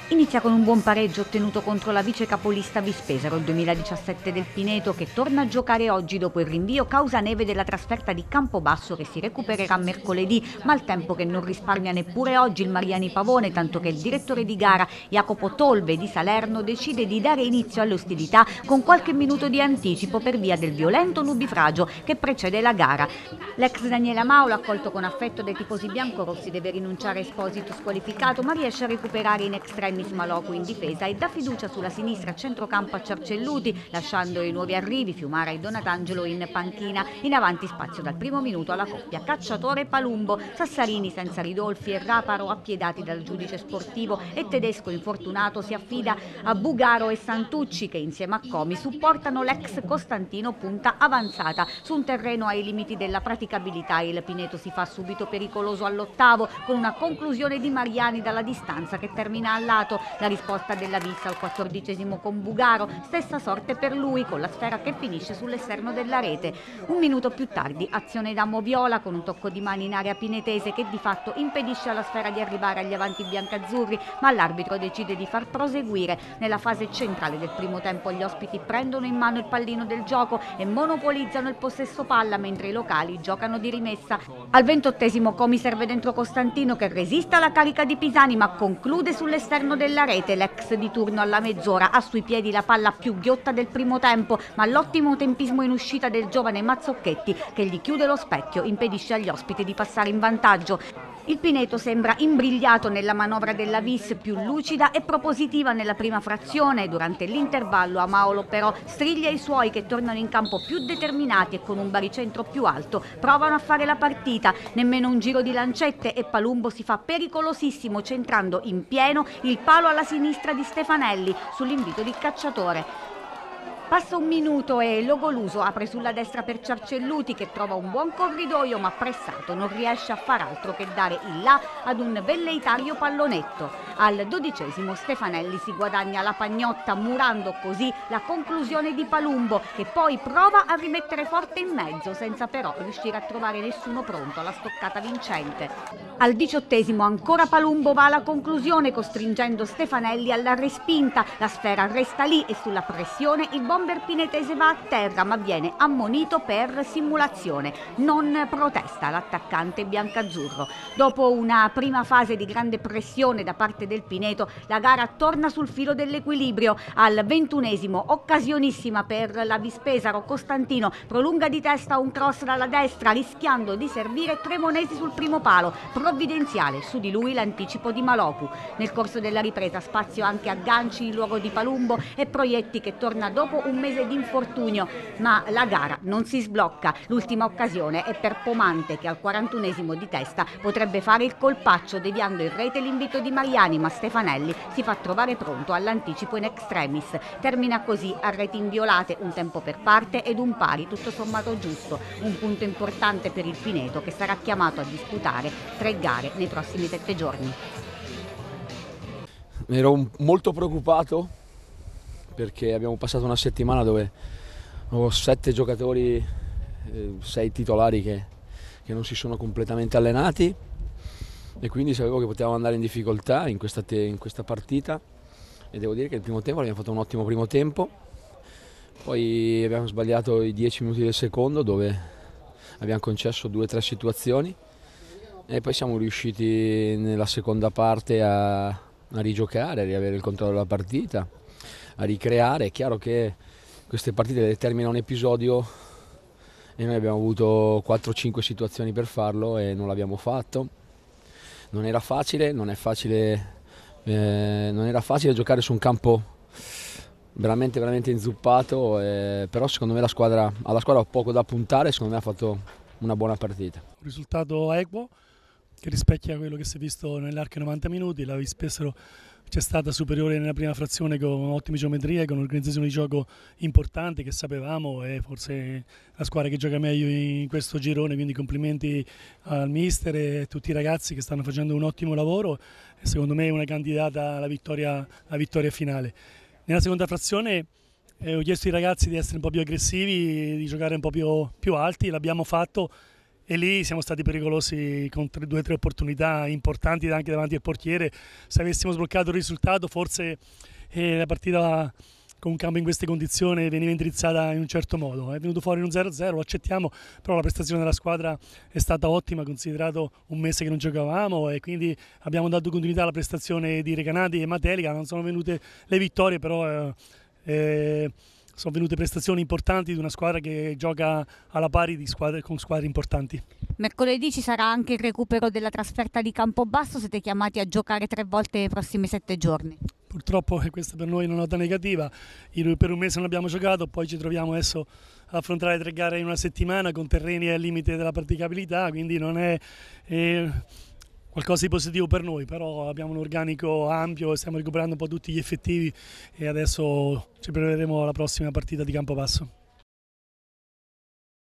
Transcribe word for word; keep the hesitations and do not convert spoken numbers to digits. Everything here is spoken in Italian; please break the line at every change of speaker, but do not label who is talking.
Inizia con un buon pareggio ottenuto contro la vice capolista Vispesaro, il duemiladiciassette del Pineto, che torna a giocare oggi dopo il rinvio causa neve della trasferta di Campobasso, che si recupererà mercoledì, ma il tempo che non risparmia neppure oggi il Mariani Pavone, tanto che il direttore di gara Jacopo Tolve di Salerno decide di dare inizio alle ostilità con qualche minuto di anticipo per via del violento nubifragio che precede la gara. L'ex Daniela Maula, accolto con affetto dai tifosi biancorossi, deve rinunciare a Esposito squalificato, ma riesce a recuperare in extremis Maloku in difesa e dà fiducia sulla sinistra a centrocampo a Cercelluti, lasciando i nuovi arrivi Fiumara e Donatangelo in panchina. In avanti spazio dal primo minuto alla coppia Cacciatore-Palumbo, Sassarini senza Ridolfi e Raparo appiedati dal giudice sportivo, e Tedesco infortunato si affida a Bugaro e Santucci, che insieme a Comi supportano l'ex Costantino punta avanzata. Su un terreno ai limiti della praticabilità il Pineto si fa subito pericoloso all'ottavo con una conclusione di Mariani dalla distanza che termina al lato. La risposta della Vis al quattordicesimo con Bugaro, stessa sorte per lui con la sfera che finisce sull'esterno della rete. Un minuto più tardi azione da Moviola con un tocco di mano in area pinetese che di fatto impedisce alla sfera di arrivare agli avanti biancazzurri, ma l'arbitro decide di far proseguire. Nella fase centrale del primo tempo gli ospiti prendono in mano il pallino del gioco e monopolizzano il possesso palla, mentre i locali giocano di rimessa. Al ventottesimo Comi serve dentro Costantino, che resiste alla carica di Pisani ma conclude sull'esterno della rete. L'ex di turno alla mezz'ora ha sui piedi la palla più ghiotta del primo tempo, ma l'ottimo tempismo in uscita del giovane Mazzocchetti, che gli chiude lo specchio, impedisce agli ospiti di passare in vantaggio. Il Pineto sembra imbrigliato nella manovra della Vis, più lucida e propositiva nella prima frazione. Durante l'intervallo Amaolo però striglia i suoi, che tornano in campo più determinati e con un baricentro più alto provano a fare la partita. Nemmeno un giro di lancette e Palumbo si fa pericolosissimo, centrando in pieno il palo alla sinistra di Stefanelli sull'invito di Cacciatore. Passa un minuto e Logoluso apre sulla destra per Cercelluti, che trova un buon corridoio ma pressato non riesce a far altro che dare il là ad un velleitario pallonetto. Al dodicesimo Stefanelli si guadagna la pagnotta, murando così la conclusione di Palumbo, che poi prova a rimettere forte in mezzo senza però riuscire a trovare nessuno pronto alla stoccata vincente. Al diciottesimo ancora Palumbo va alla conclusione, costringendo Stefanelli alla respinta. La sfera resta lì e sulla pressione il bomber pinetese va a terra, ma viene ammonito per simulazione. Non protesta l'attaccante biancazzurro. Dopo una prima fase di grande pressione da parte del Pineto, la gara torna sul filo dell'equilibrio. Al ventunesimo, occasionissima per la Vispesaro, Costantino prolunga di testa un cross dalla destra, rischiando di servire Cremonesi sul primo palo. Provvidenziale su di lui l'anticipo di Maloku. Nel corso della ripresa spazio anche a ganci in luogo di Palumbo e Proietti, che torna dopo un mese di infortunio, ma la gara non si sblocca. L'ultima occasione è per Pomante, che al quarantunesimo di testa potrebbe fare il colpaccio deviando in rete l'invito di Mariani, ma Stefanelli si fa trovare pronto all'anticipo in extremis. Termina così a reti inviolate, un tempo per parte ed un pari tutto sommato giusto, un punto importante per il Pineto, che sarà chiamato a disputare tre gare nei prossimi sette giorni.
Ero un, molto preoccupato, perché abbiamo passato una settimana dove ho sette giocatori, eh, sei titolari che, che non si sono completamente allenati, e quindi sapevo che potevamo andare in difficoltà in questa, te, in questa partita, e devo dire che il primo tempo abbiamo fatto un ottimo primo tempo. Poi abbiamo sbagliato i dieci minuti del secondo, dove abbiamo concesso due o tre situazioni, e poi siamo riusciti nella seconda parte a, a rigiocare, a riavere il controllo della partita, a ricreare. È chiaro che queste partite determinano un episodio e noi abbiamo avuto quattro cinque situazioni per farlo e non l'abbiamo fatto. Non era facile, non è facile, eh, non era facile giocare su un campo veramente veramente inzuppato, eh, però secondo me la squadra, alla squadra ha poco da puntare, secondo me ha fatto una buona partita.
Un risultato equo che rispecchia quello che si è visto nell'arco dei novanta minuti. La Vispesaro c'è stata superiore nella prima frazione con ottime geometrie, con un'organizzazione di gioco importante che sapevamo, e forse la squadra che gioca meglio in questo girone, quindi complimenti al mister e a tutti i ragazzi che stanno facendo un ottimo lavoro, e secondo me è una candidata alla vittoria, alla vittoria finale. Nella seconda frazione eh, ho chiesto ai ragazzi di essere un po' più aggressivi, di giocare un po' più, più alti, l'abbiamo fatto, e lì siamo stati pericolosi con tre, due o tre opportunità importanti anche davanti al portiere. Se avessimo sbloccato il risultato forse eh, la partita con un campo in queste condizioni veniva indirizzata in un certo modo. È venuto fuori un zero a zero, lo accettiamo, però la prestazione della squadra è stata ottima considerato un mese che non giocavamo, e quindi abbiamo dato continuità alla prestazione di Recanati e Matelica. Non sono venute le vittorie, però eh, eh, sono venute prestazioni importanti di una squadra che gioca alla pari di squadre, con squadre importanti.
Mercoledì ci sarà anche il recupero della trasferta di Campobasso, siete chiamati a giocare tre volte nei prossimi sette giorni.
Purtroppo questa per noi è una nota negativa, per un mese non abbiamo giocato, poi ci troviamo adesso ad affrontare tre gare in una settimana con terreni al limite della praticabilità, quindi non è eh, qualcosa di positivo per noi, però abbiamo un organico ampio, stiamo recuperando un po' tutti gli effettivi e adesso ci prepareremo alla prossima partita di Campobasso.